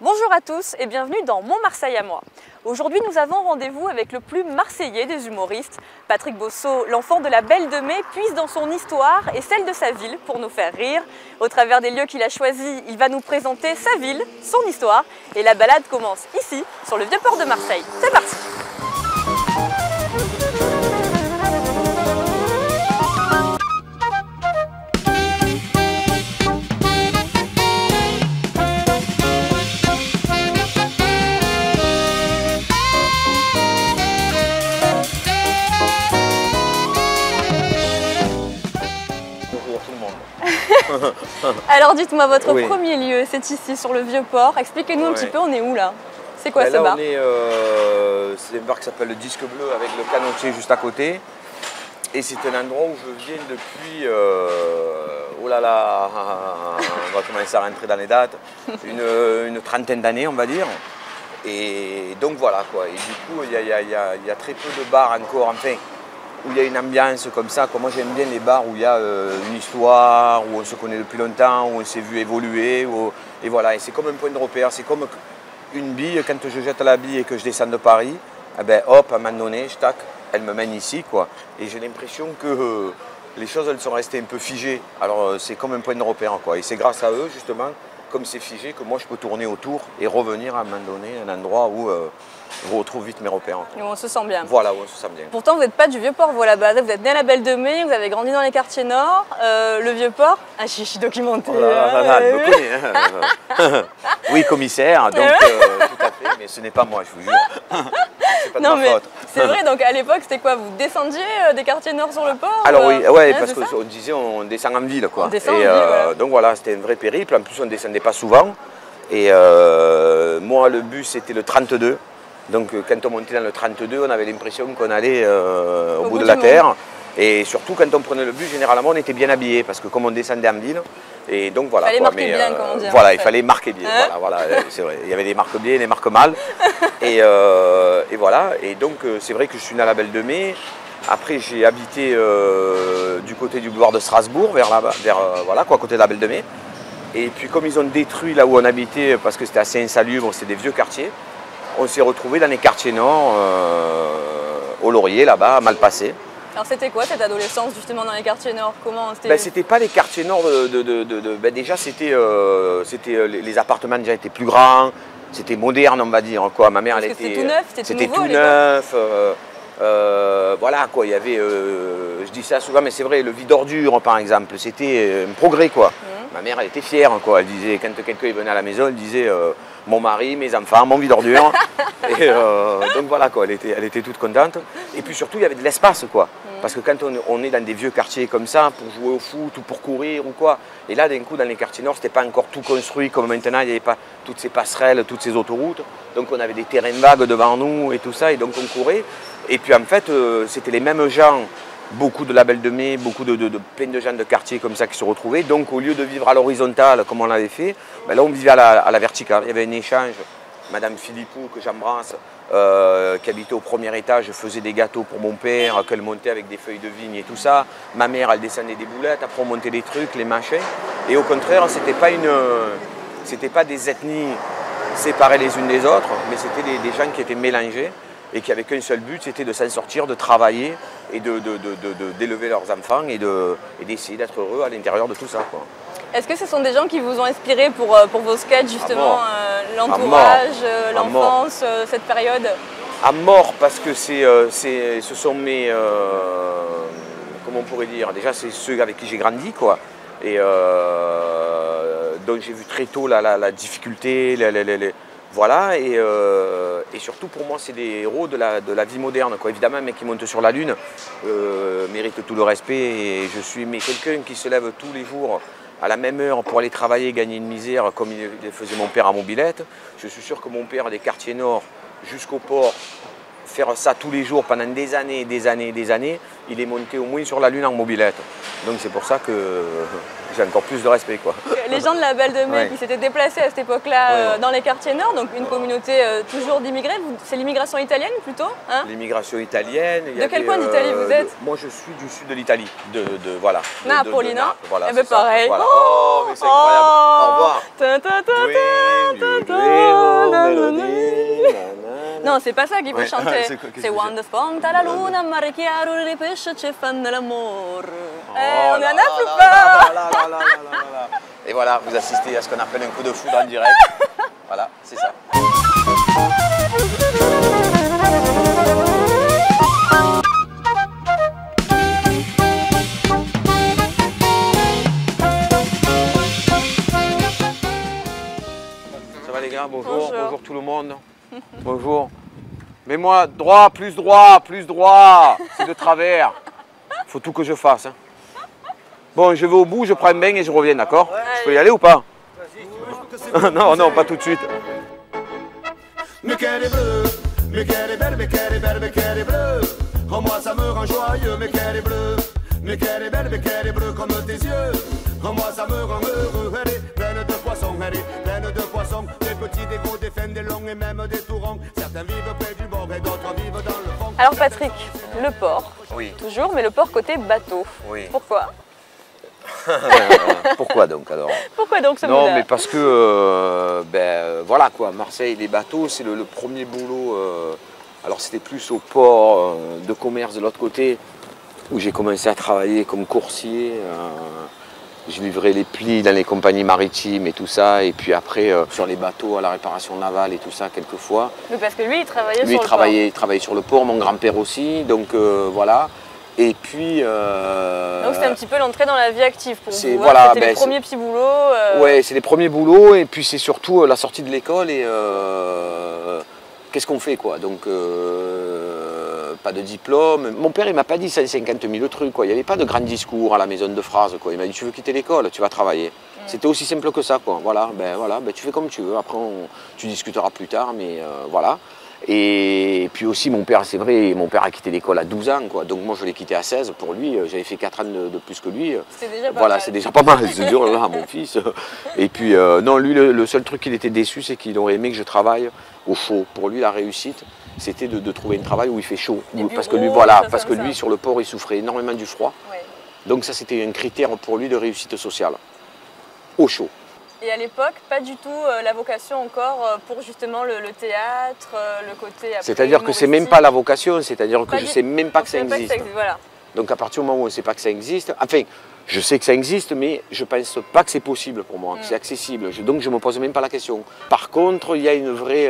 Bonjour à tous et bienvenue dans Mon Marseille à moi. Aujourd'hui nous avons rendez-vous avec le plus marseillais des humoristes. Patrick Bosso, l'enfant de la Belle de Mai, puise dans son histoire et celle de sa ville pour nous faire rire. Au travers des lieux qu'il a choisis, il va nous présenter sa ville, son histoire et la balade commence ici, sur le Vieux-Port de Marseille. C'est parti! Alors dites-moi, votre premier lieu, c'est ici, sur le Vieux-Port. Expliquez-nous un petit peu, on est où là? C'est quoi ce bar? C'est un bar qui s'appelle le Disque Bleu avec le canotier juste à côté. Et c'est un endroit où je viens depuis, oh là là, on va commencer à rentrer dans les dates, une trentaine d'années on va dire. Et donc voilà quoi, et du coup il y a très peu de bars encore, enfin, où il y a une ambiance comme ça. Moi j'aime bien les bars où il y a une histoire, où on se connaît depuis longtemps, où on s'est vu évoluer, et voilà, et c'est comme un point de repère, c'est comme une bille, quand je jette la bille et que je descends de Paris, eh ben, hop, à un moment donné, elle me mène ici quoi. Et j'ai l'impression que les choses elles sont restées un peu figées, alors c'est comme un point de repère quoi, et c'est grâce à eux justement, comme c'est figé, que moi je peux tourner autour et revenir à un moment donné à un endroit où je retrouve vite mes repères. Et où on se sent bien. Voilà, où on se sent bien. Pourtant, vous n'êtes pas du Vieux-Port, vous, à la base. Vous êtes né à la Belle de Mai, vous avez grandi dans les quartiers nord. Le Vieux-Port, un chichi documentaire. Oh là, elle me connaît. Hein. Oui, commissaire, donc tout à fait, mais ce n'est pas moi, je vous jure. C'est pas de ma faute. C'est vrai, donc à l'époque, c'était quoi? Vous descendiez des quartiers nord sur le port? Alors oui, ouais, parce qu'on disait on descend en ville, quoi. On descend en ville, voilà. Donc voilà, c'était un vrai périple. En plus, on ne descendait pas souvent. Et moi, le bus, c'était le 32. Donc quand on montait dans le 32, on avait l'impression qu'on allait au bout de la terre. Et surtout quand on prenait le bus, généralement on était bien habillé parce que comme on descendait en ville, et donc voilà. Il fallait marquer bien, comme on dit. Voilà, il fallait marquer bien. Voilà, c'est vrai. Il y avait des marques bien et des marques mal. Et voilà. Et donc c'est vrai que je suis né à la Belle de Mai. Après j'ai habité du côté du boulevard de Strasbourg, voilà quoi, à côté de la Belle de Mai. Et puis comme ils ont détruit là où on habitait parce que c'était assez insalubre, c'était des vieux quartiers. On s'est retrouvés dans les quartiers nord, au Laurier, là-bas, à Malpassé. Alors c'était quoi cette adolescence justement dans les quartiers nord? Comment c'était pas les quartiers nord déjà c'était les appartements déjà étaient plus grands, c'était moderne on va dire quoi. Ma mère c'était tout neuf, c'était tout neuf. Voilà quoi, il y avait, je dis ça souvent mais c'est vrai, le vide d'ordures par exemple, c'était un progrès quoi. Ma mère elle était fière quoi, elle disait quand quelqu'un venait à la maison, elle disait mon mari, mes enfants, mon vide d'ordures. Et donc voilà quoi, elle était toute contente. Et puis surtout il y avait de l'espace quoi. Parce que quand on est dans des vieux quartiers comme ça, pour jouer au foot ou pour courir ou quoi, et là d'un coup dans les quartiers nord, c'était pas encore tout construit comme maintenant, il n'y avait pas toutes ces passerelles, toutes ces autoroutes. Donc on avait des terrains vagues devant nous et tout ça, et donc on courait. Et puis en fait, c'était les mêmes gens, beaucoup de la Belle de Mai, plein de gens de quartier comme ça qui se retrouvaient. Donc au lieu de vivre à l'horizontale comme on l'avait fait, ben là on vivait à la verticale. Il y avait un échange. Madame Philippou, que j'embrasse, qui habitait au premier étage, faisait des gâteaux pour mon père, qu'elle montait avec des feuilles de vigne et tout ça. Ma mère, elle descendait des boulettes, après on montait des trucs, les machins. Et au contraire, c'était pas des ethnies séparées les unes des autres, mais c'était des gens qui étaient mélangés et qui avaient qu'un seul but, c'était de s'en sortir, de travailler et d'élever leurs enfants et d'essayer d'être heureux à l'intérieur de tout ça, quoi. Est-ce que ce sont des gens qui vous ont inspiré pour vos sketchs justement, l'entourage, l'enfance, cette période? À mort parce que ce sont mes, comment on pourrait dire, déjà c'est ceux avec qui j'ai grandi quoi. Et donc j'ai vu très tôt la difficulté, voilà, et surtout pour moi c'est des héros de la vie moderne quoi. Évidemment un mec qui monte sur la lune mérite tout le respect et mais quelqu'un qui se lève tous les jours à la même heure pour aller travailler, gagner une misère comme il faisait mon père à Mobilette. Je suis sûr que mon père des quartiers nord jusqu'au port, faire ça tous les jours pendant des années, il est monté au moins sur la lune en Mobilette. Donc c'est pour ça que j'ai encore plus de respect quoi. Les gens de la Belle de Mai qui s'étaient déplacés à cette époque-là dans les quartiers nord, donc une communauté toujours d'immigrés, c'est l'immigration italienne plutôt hein? L'immigration italienne. De quel coin d'Italie vous êtes? Moi je suis du sud de l'Italie, voilà. Napoli, non? Voilà, eh bien pareil. Voilà. Oh mais c'est incroyable, au revoir. Non, c'est pas ça qu'il faut Ouais. chanter. C'est quoi, qu'est-ce C'est que Quando spunta la luna, mare chiaro, les pesci ci fanno l'amore. Oh On là en a là plus là pas. là là là là là. Et voilà, vous assistez à ce qu'on appelle un coup de foudre en direct. Voilà, c'est ça. Ça va les gars, bonjour, Bonjour. bonjour tout le monde. Bonjour. Mais moi, droit, plus droit, c'est de travers. Faut tout que je fasse. Hein. Bon, je vais au bout, je prends un bain et je reviens, d'accord? Je peux y aller ou pas? Non, non, pas tout de suite. Mais qu'elle est bleue, mais qu'elle est belle, mais qu'elle est belle, mais qu'elle est bleue. Oh moi ça me rend joyeux, mais qu'elle est bleue, mais qu'elle est belle, mais qu'elle est bleue comme tes yeux. Oh moi ça me rend heureux, elle est pleine de poissons, elle est pleine de poissons. Des petits, des gros, des fins, des longs et même des tourons. Certains vivent près du bord et d'autres vivent dans le fond. Alors Patrick, le port, Oui. toujours, mais le port côté bateau. Oui. Pourquoi? Pourquoi donc alors? Pourquoi donc ce Non, mot-là? mais parce que, voilà quoi, Marseille, les bateaux, c'est le premier boulot. Alors c'était plus au port de commerce de l'autre côté, où j'ai commencé à travailler comme coursier. Je livrais les plis dans les compagnies maritimes et tout ça, et puis après sur les bateaux à la réparation navale et tout ça quelquefois. Oui, parce que lui, il travaillait Lui, sur le port. il travaillait sur le port, mon grand-père aussi, donc voilà. Et puis. Donc c'était un petit peu l'entrée dans la vie active pour c'est- vous. voilà, C'était les ben, premiers petits boulots. Ouais, c'est les premiers boulots et puis c'est surtout la sortie de l'école et qu'est-ce qu'on fait quoi. Donc pas de diplôme. Mon père il m'a pas dit 150 000 trucs quoi. Il n'y avait pas de grands discours à la maison de phrases quoi. Il m'a dit tu veux quitter l'école, tu vas travailler. C'était aussi simple que ça quoi. Voilà, tu fais comme tu veux. Après tu discuteras plus tard, mais voilà. Et puis aussi mon père, c'est vrai, mon père a quitté l'école à 12 ans quoi. Donc moi je l'ai quitté à 16. Pour lui, j'avais fait 4 ans de plus que lui. C'était déjà pas Voilà, mal. c'est déjà pas mal, c'est dur là, mon fils. Et puis, non, lui, le seul truc qu'il était déçu, c'est qu'il aurait aimé que je travaille au chaud. Pour lui, la réussite, c'était de trouver un travail où il fait chaud. Des Parce que lui, bureaux, voilà, des choses parce que comme lui, ça. sur le port, il souffrait énormément du froid. Ouais. Donc ça, c'était un critère pour lui de réussite sociale. Au chaud. Et à l'époque, pas du tout la vocation encore pour justement le théâtre, le côté après, C'est-à-dire que c'est même humoristique. pas la vocation, c'est-à-dire que Pas je du- sais même pas que ça On savait existe. Voilà. Donc à partir du moment où on ne sait pas que ça existe, enfin, je sais que ça existe, mais je ne pense pas que c'est possible pour moi, que c'est accessible. Donc je ne me pose même pas la question. Par contre, il y a une vraie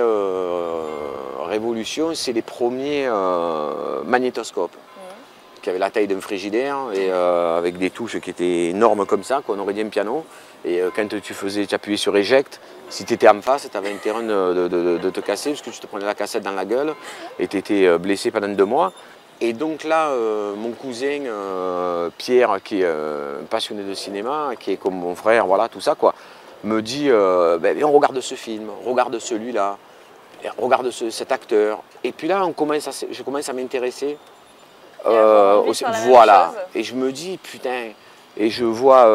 révolution, c'est les premiers magnétoscopes qui avaient la taille d'un frigidaire et avec des touches qui étaient énormes comme ça, qu'on aurait dit un piano. Et quand tu appuyais sur Eject, si tu étais en face, tu avais intérêt de te casser parce que tu te prenais la cassette dans la gueule et tu étais blessé pendant 2 mois. Et donc là, mon cousin Pierre, qui est passionné de cinéma, qui est comme mon frère, voilà, tout ça, quoi, me dit on regarde ce film, regarde celui-là, regarde cet acteur. Et puis là, je commence à m'intéresser. avoir envie de faire la même Voilà. chose. Et je me dis, putain, et je vois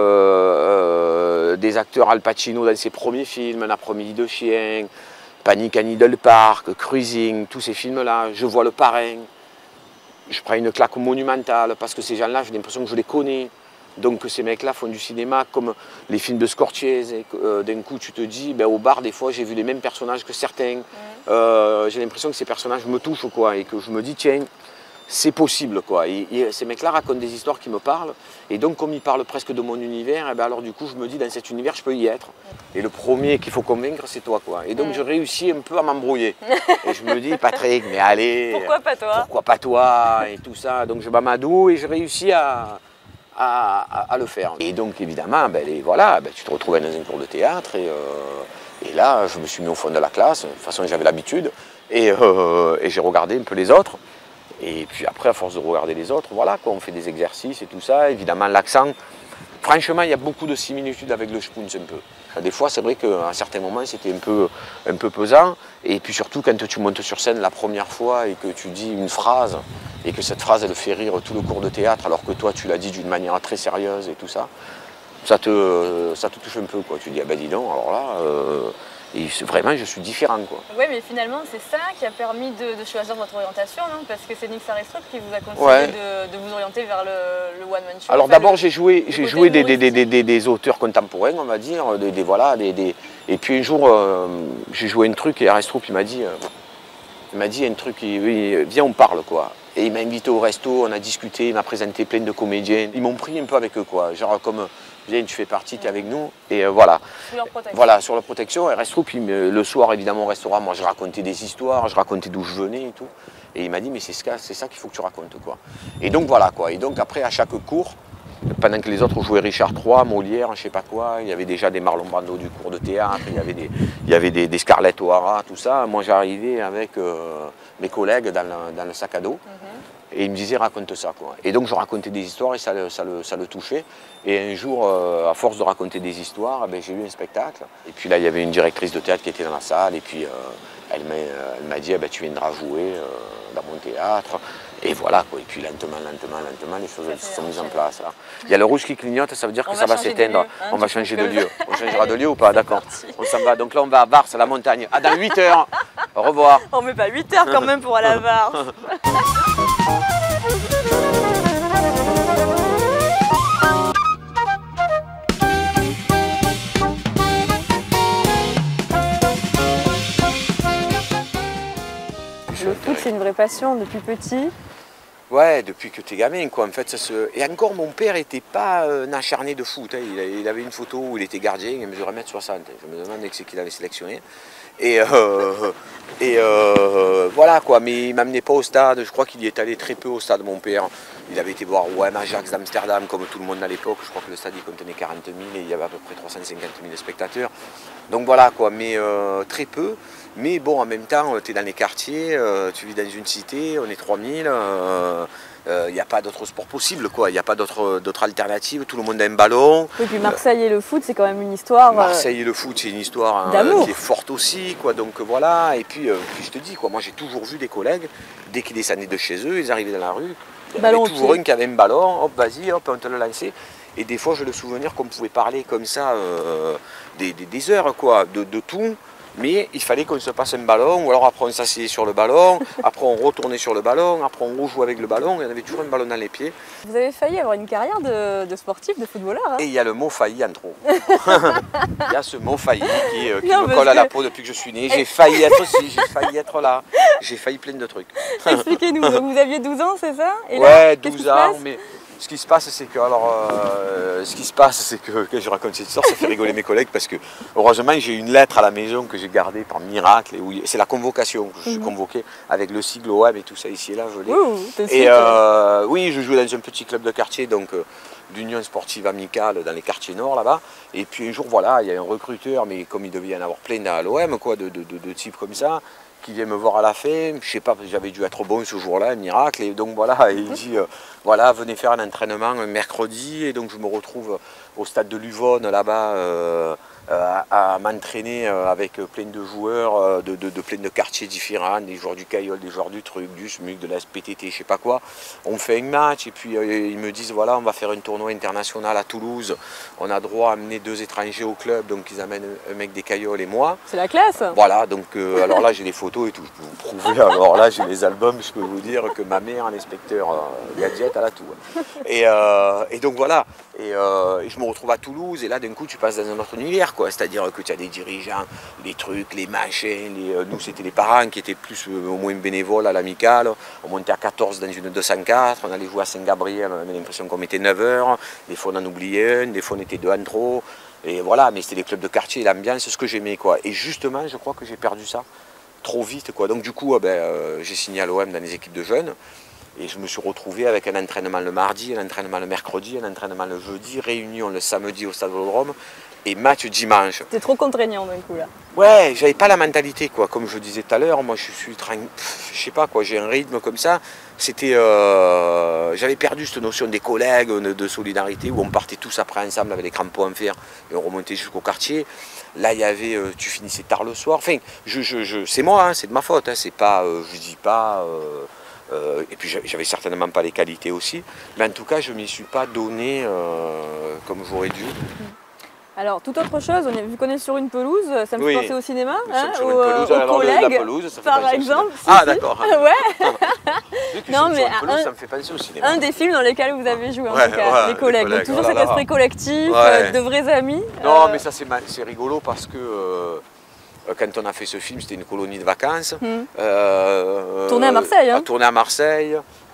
des acteurs Al Pacino dans ses premiers films, Un après-midi de chien, Panic à Needle Park, Cruising, tous ces films-là. Je vois Le Parrain. Je prends une claque monumentale parce que ces gens-là, j'ai l'impression que je les connais. Donc ces mecs-là font du cinéma comme les films de Scorsese. D'un coup, tu te dis, au bar, des fois, j'ai vu les mêmes personnages que certains. J'ai l'impression que ces personnages me touchent, quoi, et que je me dis, tiens, c'est possible, quoi. Et ces mecs-là racontent des histoires qui me parlent. Et donc, comme ils parlent presque de mon univers, alors du coup, je me dis, dans cet univers, je peux y être. Et le premier qu'il faut convaincre, c'est toi, quoi. Et donc, je réussis un peu à m'embrouiller. Et je me dis, Patrick, mais allez. Pourquoi pas toi? Pourquoi pas toi et tout ça. Donc je m'amadoue et je réussis à le faire. Et donc évidemment, tu te retrouves dans un cours de théâtre et là je me suis mis au fond de la classe. De toute façon j'avais l'habitude et j'ai regardé un peu les autres. Et puis après à force de regarder les autres, voilà quoi, on fait des exercices et tout ça. Évidemment l'accent. Franchement, il y a beaucoup de similitudes avec le Spunz un peu. Des fois, c'est vrai qu'à certains moments, c'était un peu pesant. Et puis surtout, quand tu montes sur scène la première fois et que tu dis une phrase, et que cette phrase, elle fait rire tout le cours de théâtre, alors que toi, tu l'as dit d'une manière très sérieuse et tout ça, ça te touche un peu, quoi. Tu dis, ah ben dis donc, alors là, vraiment, je suis différent, quoi. Oui, mais finalement, c'est ça qui a permis de choisir votre orientation, non? Parce que c'est Nick Saristrup qui vous a conseillé Ouais. de vous orienter vers le one-man show. Alors enfin, d'abord le- j'ai joué côté des auteurs contemporains, on va dire, et puis un jour j'ai joué un truc et Arestrup il m'a dit Il m'a dit un truc, oui, viens on parle quoi. Et il m'a invité au resto, on a discuté, il m'a présenté plein de comédiens. Ils m'ont pris un peu avec eux quoi, genre comme viens tu fais partie, tu es avec nous. Et voilà. Sous leur protection. Voilà, sur la protection. Et resto, puis le soir évidemment au restaurant, moi je racontais des histoires, je racontais d'où je venais et tout. Et il m'a dit mais c'est ça qu'il faut que tu racontes quoi. Et donc voilà quoi. Et donc après à chaque cours, pendant que les autres jouaient Richard III, Molière, je sais pas quoi, il y avait déjà des Marlon Brando du cours de théâtre, il y avait des Scarlett O'Hara, tout ça. Moi j'arrivais avec mes collègues dans le sac à dos et ils me disaient raconte ça quoi. Et donc je racontais des histoires et ça le touchait. Et un jour, à force de raconter des histoires, ben, j'ai eu un spectacle. Et puis là il y avait une directrice de théâtre qui était dans la salle et puis elle m'a dit ben, tu viendras jouer dans mon théâtre. Et voilà, quoi. Et puis lentement, les choses se sont mises en place. Là. Il y a le rouge qui clignote, ça veut dire que ça va s'éteindre. On va changer de lieu. On changera de lieu ou pas? D'accord. On s'en va. Donc là, on va à Vars, à la montagne. Ah, dans 8 heures. Au revoir. On met pas 8 heures quand même pour aller à Vars. Le foot, c'est une vraie passion depuis petit. Ouais, depuis que t'es gamin, quoi. En fait, Et encore, mon père n'était pas un acharné de foot. Hein. Il avait une photo où il était gardien, il mesurait 1m60. Je me demande c'est qu'il avait sélectionné. Et voilà, quoi. Mais il ne m'amenait pas au stade. Je crois qu'il y est allé très peu au stade, mon père. Il avait été voir OM Ajax d'Amsterdam, comme tout le monde à l'époque. Je crois que le stade il contenait 40 000 et il y avait à peu près 350 000 spectateurs. Donc voilà, quoi. Mais très peu. Mais bon, en même temps, tu es dans les quartiers, tu vis dans une cité, on est 3000, il n'y a pas d'autre sport possible, quoi. Il n'y a pas d'autre alternative, tout le monde a un ballon. Oui, puis Marseille et le foot, c'est quand même une histoire... Marseille et le foot, c'est une histoire qui est forte aussi, quoi. Donc voilà, et puis je te dis, quoi, moi j'ai toujours vu des collègues, dès qu'ils descendaient de chez eux, ils arrivaient dans la rue, il y avait toujours un qui avait un ballon, hop, vas-y, hop, on te le lançait. Et des fois, j'ai le souvenir qu'on pouvait parler comme ça des heures, quoi, de tout. Mais il fallait qu'on se passe un ballon, ou alors après on s'asseyait sur le ballon, après on retournait sur le ballon, après on rejouait avec le ballon, et on avait toujours un ballon dans les pieds. Vous avez failli avoir une carrière de sportif, de footballeur. Hein. Et il y a le mot failli en trop. Il y a ce mot failli qui me colle à la peau depuis que je suis né. J'ai failli être ci, j'ai failli être là, j'ai failli plein de trucs. Expliquez-nous, vous aviez 12 ans, c'est ça? Et ouais, là, 12 ans, mais... Ce qui se passe, c'est que, quand je raconte cette histoire, ça fait rigoler mes collègues parce que, heureusement, j'ai une lettre à la maison que j'ai gardée par miracle. C'est la convocation. Je suis convoqué avec le sigle OM et tout ça ici et là, je l'ai. Oui, je jouais dans un petit club de quartier, donc l'Union sportive amicale dans les quartiers nord là-bas. Et puis un jour, voilà, il y a un recruteur, mais comme il devait y en avoir plein à l'OM, quoi, de types comme ça, qui vient me voir à la fin, je sais pas, j'avais dû être bon ce jour-là, un miracle, et donc voilà, il dit, voilà, venez faire un entraînement un mercredi, et donc je me retrouve au stade de Luvonne, là-bas, à m'entraîner avec plein de joueurs de plein de quartiers différents, des joueurs du Caillol, des joueurs du Truc, du SMUC, de la SPTT, je sais pas quoi. On fait un match, et puis ils me disent, voilà, on va faire un tournoi international à Toulouse, on a droit à amener 2 étrangers au club, donc ils amènent un mec des Caillols et moi. C'est la classe. Voilà, donc alors là j'ai des photos et tout, je peux vous prouver, alors là j'ai les albums, je peux vous dire que ma mère, l'inspecteur gadget, elle a tout. Et donc voilà, et je me retrouve à Toulouse, et là d'un coup tu passes dans un autre univers, quoi. C'est-à-dire que tu as des dirigeants, les trucs, les machins, nous c'était les parents qui étaient plus au moins bénévoles à l'amicale, on montait à 14 dans une 204, on allait jouer à Saint-Gabriel, on avait l'impression qu'on mettait 9 heures, des fois on en oubliait un, des fois on était 2 en trop, et voilà, mais c'était les clubs de quartier, l'ambiance, c'est ce que j'aimais, quoi. Et justement, je crois que j'ai perdu ça trop vite, quoi. Donc du coup, j'ai signé à l'OM dans les équipes de jeunes, et je me suis retrouvé avec un entraînement le mardi, un entraînement le mercredi, un entraînement le jeudi, réunion le samedi au Stade Vélodrome, et match dimanche. C'était trop contraignant d'un coup là. Ouais, j'avais pas la mentalité, quoi. Comme je disais tout à l'heure, moi je suis je sais pas quoi, j'ai un rythme comme ça. C'était, j'avais perdu cette notion des collègues, de solidarité, où on partait tous après ensemble avec les crampons en fer et on remontait jusqu'au quartier. Là, il y avait, tu finissais tard le soir. Enfin, c'est moi, hein, c'est de ma faute. Hein, c'est pas, je dis pas. Et puis j'avais certainement pas les qualités aussi, mais en tout cas je m'y suis pas donné comme j'aurais dû. Alors, toute autre chose, vu qu'on est sur une pelouse, ça me fait penser au cinéma, aux collègues, la pelouse, ça fait par exemple. Ah d'accord. Ouais. Non mais pelouse, ça me fait penser au cinéma. Un des films dans lesquels vous avez joué en tout cas, les collègues. Donc, toujours cet esprit collectif, de vrais amis. Non mais ça c'est rigolo parce que quand on a fait ce film, c'était une colonie de vacances. Tourné à Marseille. Hein. Tourné à Marseille,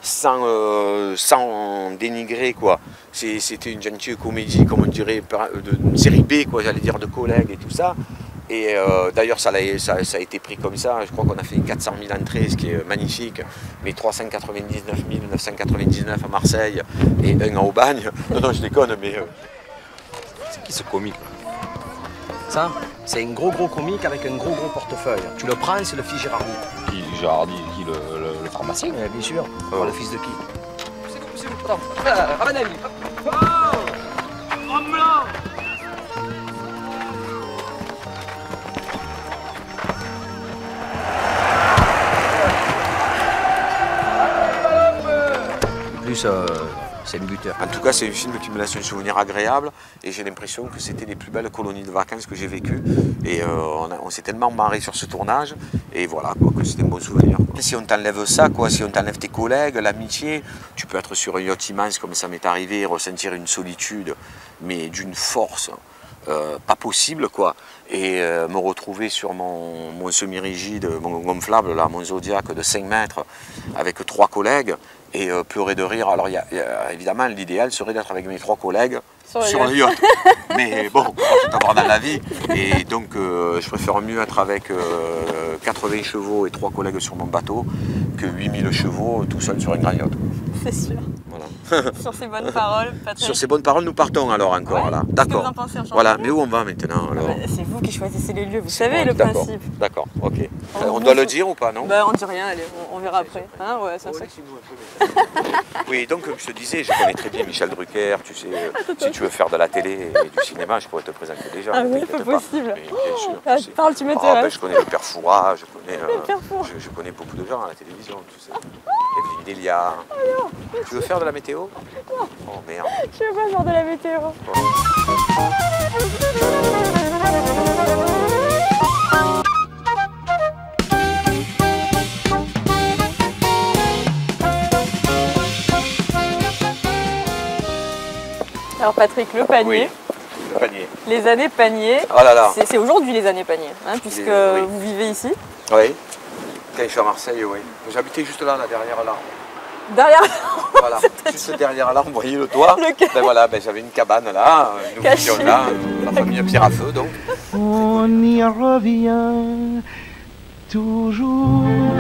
sans dénigrer, quoi. C'était une gentille comédie, comme on dirait, une série B, quoi, j'allais dire, de collègues et tout ça. Et d'ailleurs, ça a été pris comme ça. Je crois qu'on a fait 400 000 entrées, ce qui est magnifique. Mais 399 999 à Marseille et un à Aubagne. Non, je déconne, mais... C'est qui ce comique là? Ça, c'est un gros comique avec un gros portefeuille. Tu le prends, c'est le fils Gérardi. Qui Gérardi, qui le pharmacien? Bien sûr. Oh. Le fils de qui? C'est vous. Attends, ramène ami. En plus, c'est le buteur. En tout cas, c'est un film qui me laisse un souvenir agréable et j'ai l'impression que c'était les plus belles colonies de vacances que j'ai vécues. Et on s'est tellement marré sur ce tournage et voilà, quoi, que c'était un bon souvenir. Et si on t'enlève ça, quoi, si on t'enlève tes collègues, l'amitié, tu peux être sur un yacht immense comme ça m'est arrivé et ressentir une solitude, mais d'une force pas possible, quoi. Et me retrouver sur mon semi-rigide, mon gonflable, là, mon Zodiac de 5 mètres avec 3 collègues. Et pleurer de rire. Alors évidemment, l'idéal serait d'être avec mes 3 collègues sur le yacht. Mais bon, on peut avoir dans la vie. Et donc, je préfère mieux être avec 80 chevaux et 3 collègues sur mon bateau que 8000 chevaux tout seul sur un grand yacht. C'est sûr. Voilà. Sur ces bonnes paroles, Patrick. Sur ces bonnes paroles, nous partons alors encore. Ouais. D'accord. Voilà, mais où on va maintenant alors? C'est vous qui choisissez les lieux, vous savez le principe. D'accord, ok. On doit le dire ou pas, non? On dit rien, allez, on verra après. Hein, ouais, ça, Oui, donc comme je te disais, je connais très bien Michel Drucker, tu sais, si tu veux faire de la télé et du cinéma, je pourrais te présenter déjà. Ah oui, pas possible. Mais, bien sûr. Ah, parle, tu m'intéresses. Je connais le Père Fouras, je connais beaucoup de gens à la télévision, tu sais. Evelyne Delia. Tu veux faire de la météo? Oh merde. Je veux pas faire de la météo. Alors Patrick, le panier. Oui, le panier. Les années panier. Oh là là. C'est aujourd'hui les années panier, hein, puisque vous vivez ici. Oui. Quand je suis à Marseille, oui. J'habitais juste là, derrière l'arbre. Derrière. Voilà, juste derrière l'arbre, vous voyez le toit. Le voilà, j'avais une cabane là, nous vivions là, la famille Pierre à Feu donc. On y revient toujours.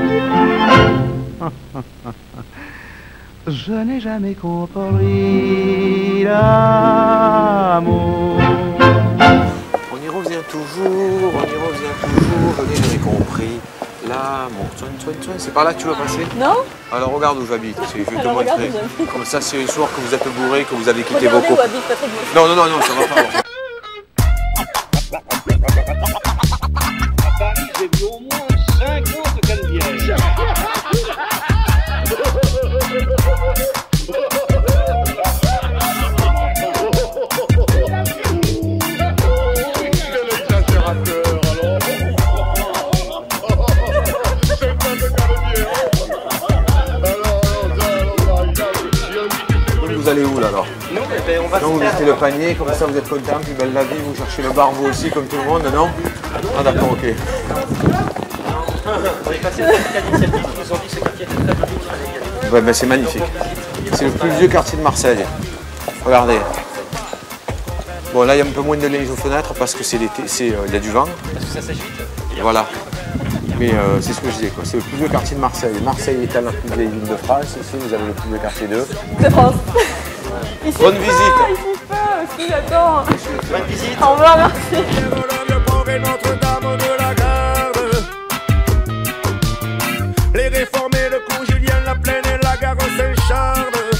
Je n'ai jamais compris l'amour. On y revient toujours, je n'ai jamais compris l'amour. C'est par là que tu veux passer? Non? Alors regarde où j'habite, je vais te Alors, montrer. regarde où j'habite. Comme ça, c'est un soir que vous êtes bourré, que vous avez quitté vos Regardez où copains. habite Patrick Bosso. Non, ça va pas. À Paris, j'ai vu au moins 50 cannebières. Vous allez où là alors? Nous, on va Non, vous mettez le panier, comme ça vous êtes content, plus belle la vie, vous cherchez le bar vous aussi comme tout le monde, non? Ah d'accord, ok. On est passé à la initiative, ils nous ont dit que ce quartier était très joli. Ouais, mais c'est magnifique. C'est le plus vieux quartier de Marseille. Regardez. Bon là il y a un peu moins de linge aux fenêtres parce que c'est l'été, il y a du vent. Parce que ça s'agite. Voilà. Mais c'est ce que je disais, quoi. C'est le plus vieux quartier de Marseille. Marseille est la plus vieille ville de France. Ici, vous avez le plus vieux quartier de France. Ici Bonne visite. Ici pas aussi, j'attends. Bonne visite. Au revoir, merci. Le port et Notre-Dame de la Garde. Les réformés, le cours Julien, la Plaine et la gare Saint-Charles.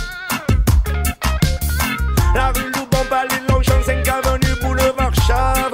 La rue Loubamba, l'île Longchamp, 5 avenue, boulevard Charles.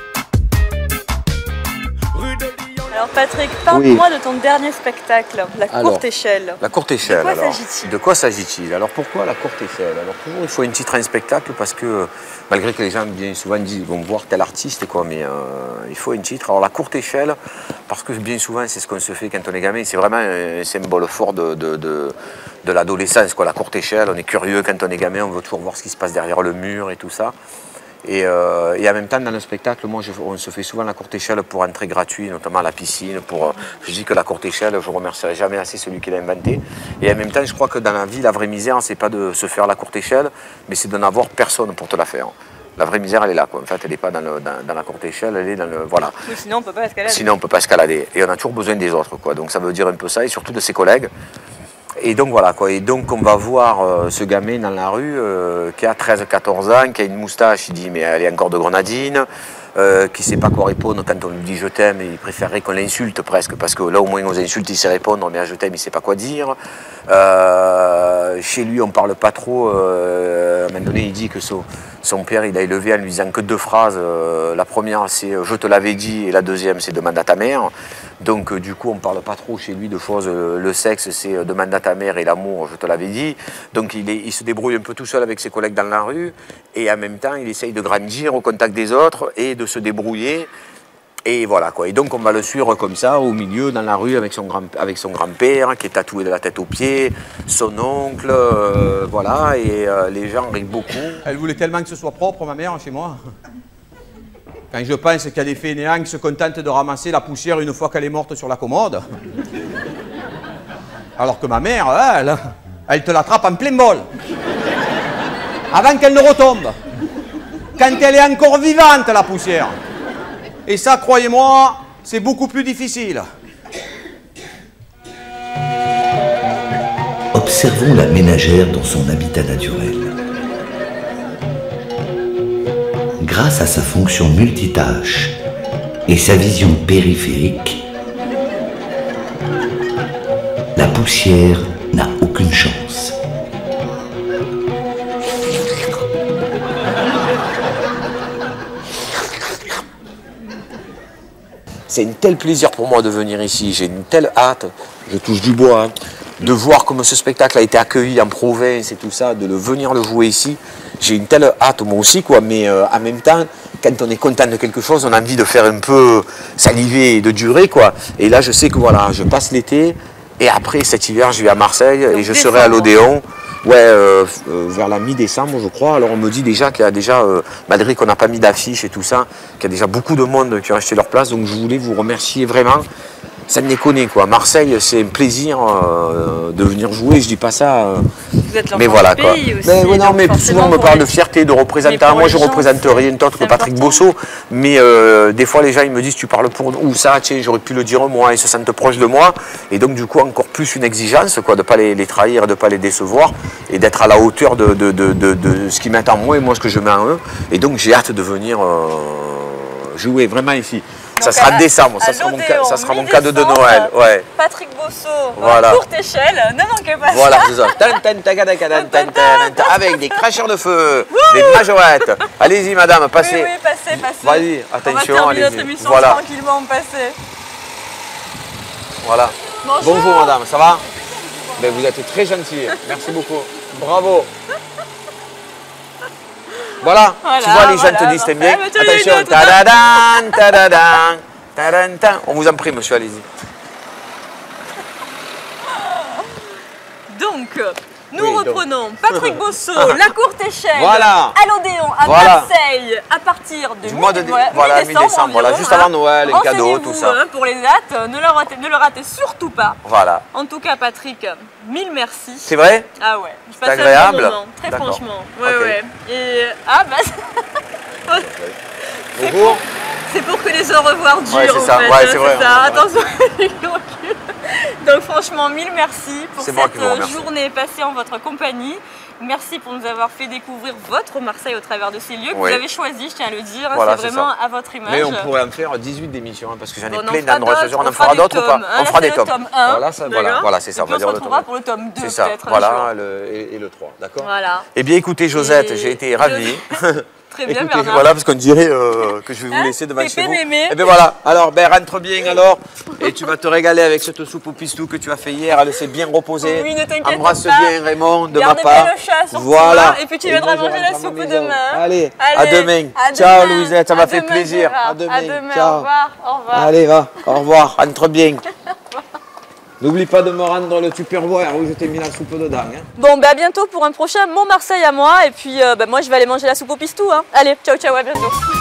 Rue de Lyon. Alors Patrick, parle-moi de ton dernier spectacle, La Courte Échelle. La courte échelle. De quoi alors. s'agit-il? De quoi s'agit-il? Alors pourquoi la courte échelle? Alors toujours il faut un titre à un spectacle parce que malgré que les gens bien souvent disent vont voir tel artiste quoi, mais il faut un titre. Alors la courte échelle parce que bien souvent c'est ce qu'on se fait quand on est gamin, c'est vraiment un symbole fort de l'adolescence quoi. La courte échelle, on est curieux quand on est gamin, on veut toujours voir ce qui se passe derrière le mur et tout ça. Et en même temps, dans le spectacle, moi, on se fait souvent la courte échelle pour entrer gratuit, notamment à la piscine. Je dis que la courte échelle, je ne remercierai jamais assez celui qui l'a inventé. Et en même temps, je crois que dans la vie, la vraie misère, c'est pas de se faire la courte échelle, mais c'est de n'avoir personne pour te la faire. La vraie misère, elle est là, quoi. En fait, elle n'est pas dans la courte échelle, elle est dans le... Voilà. Oui, sinon, on ne peut pas escalader. Sinon, on ne peut pas escalader. Et on a toujours besoin des autres, quoi. Donc, ça veut dire un peu ça, et surtout de ses collègues. Et donc, voilà, quoi. Et donc, on va voir ce gamin dans la rue qui a 13-14 ans, qui a une moustache, il dit, mais elle est encore de grenadine, qui ne sait pas quoi répondre quand on lui dit je t'aime, il préférerait qu'on l'insulte presque, parce que là, au moins, aux insultes, il sait répondre, mais à je t'aime, il ne sait pas quoi dire. Chez lui, on ne parle pas trop. À un moment donné, il dit que son père, il a élevé en lui disant que 2 phrases. La première, c'est « je te l'avais dit » et la deuxième, c'est « demande à ta mère ». Donc, du coup, on ne parle pas trop chez lui de choses. Le sexe, c'est « demande à ta mère » et l'amour, « je te l'avais dit ». Donc, il se débrouille un peu tout seul avec ses collègues dans la rue. Et en même temps, il essaye de grandir au contact des autres et de se débrouiller. Et voilà, quoi. Et donc, on va le suivre comme ça, au milieu, dans la rue, avec son grand-père, qui est tatoué de la tête aux pieds, son oncle, voilà, et les gens rient beaucoup. Elle voulait tellement que ce soit propre, ma mère, chez moi. Quand je pense qu'il y a des fainéants qui se contentent de ramasser la poussière une fois qu'elle est morte sur la commode. Alors que ma mère, elle te l'attrape en plein vol. Avant qu'elle ne retombe. Quand elle est encore vivante, la poussière. Et ça, croyez-moi, c'est beaucoup plus difficile. Observons la ménagère dans son habitat naturel. Grâce à sa fonction multitâche et sa vision périphérique, la poussière n'a aucune chance. C'est un tel plaisir pour moi de venir ici, j'ai une telle hâte, je touche du bois, hein, de voir comment ce spectacle a été accueilli en province et tout ça, de venir le jouer ici. J'ai une telle hâte, moi aussi, quoi, mais en même temps, quand on est content de quelque chose, on a envie de faire un peu saliver et de durer, quoi. Et là, je sais que voilà, je passe l'été, et après, cet hiver, je vais à Marseille, et je serai à l'Odéon. Ouais, vers la mi-décembre, je crois. Alors on me dit déjà qu'il y a déjà, malgré qu'on n'a pas mis d'affiches et tout ça, qu'il y a déjà beaucoup de monde qui ont acheté leur place. Donc je voulais vous remercier vraiment. Ça ne déconne, quoi. Marseille, c'est un plaisir de venir jouer. Je dis pas ça. Vous êtes mais voilà, du quoi. pays aussi, Mais, non, mais souvent on me parle de fierté, de représenter. Moi, je représente rien d'autre que Patrick Bosso. Mais des fois, les gens ils me disent, tu parles pour nous, ça, tiens, j'aurais pu le dire moi, ils se sentent proches de moi. Et donc, du coup, encore plus une exigence, quoi, de ne pas les trahir, de ne pas les décevoir, et d'être à la hauteur de ce qu'ils mettent en moi et moi ce que je mets en eux. Et donc, j'ai hâte de venir jouer vraiment ici. Ça sera décembre, ça sera mon cadeau de Noël. Ouais. Patrick Bosso, voilà. Courte échelle, ne manquez pas voilà, ça. Avec des cracheurs de feu, des majorettes. Allez-y, madame, passez. Oui, passez. Vas-y, attention, on va terminer notre allez-y. émission Voilà. tranquillement, passez. Voilà. Bonjour, madame, ça va? Ben, vous êtes très gentille, merci beaucoup. Bravo. Voilà, tu vois, les gens te disent t'aimes bien. Attention, tadadan, tadadan, tadadan. On vous en prie, monsieur, allez-y. Donc, nous reprenons Patrick Bosso, la courte échelle, voilà. à l'Odéon, à Marseille, à partir du mois de mi-décembre, voilà, juste avant Noël, les cadeaux, tout ça. Pour les dates, ne le ratez surtout pas. Voilà. En tout cas, Patrick, mille merci. C'est vrai? Ah ouais, je passe agréable. un bon moment, très franchement. Ouais. Et bonjour. C'est pour que les au revoir durent, ouais, c'est ça. En fait. Ouais, c'est vrai. Ça. Attention, donc franchement, mille merci pour cette journée passée en votre compagnie. Merci pour nous avoir fait découvrir votre Marseille au travers de ces lieux que vous avez choisi, je tiens à le dire. Voilà, c'est vraiment à votre image. Mais on pourrait en faire 18 d'émissions, parce que j'en ai plein d'endroits. On en fera d'autres ou pas? On fera des tomes. Voilà, c'est ça. On se retrouvera pour le tome 2 peut-être. Voilà, et le 3, d'accord? Voilà. Eh bien écoutez, Josette, j'ai été ravi. Très bien, écoutez, Bernard. voilà, parce qu'on dirait que je vais vous laisser devant chez vous. Mémé. Et bien voilà, alors rentre bien alors, et tu vas te régaler avec cette soupe au pistou que tu as fait hier, elle s'est bien reposée. Oui, ne t'inquiète pas. Embrasse bien Raymond de ma part. Garde bien le chat sur voilà. toi, et puis tu viendras manger la soupe demain. Allez, à demain. Ciao Louisette, ça m'a fait plaisir. À demain. À demain, ciao. au revoir. Allez, va, au revoir, rentre bien. N'oublie pas de me rendre le Tupperware où je t'ai mis la soupe dedans. Hein. Bon, bah à bientôt pour un prochain Mon Marseille à moi. Et puis, moi, je vais aller manger la soupe au pistou. Hein. Allez, ciao, ciao, à bientôt.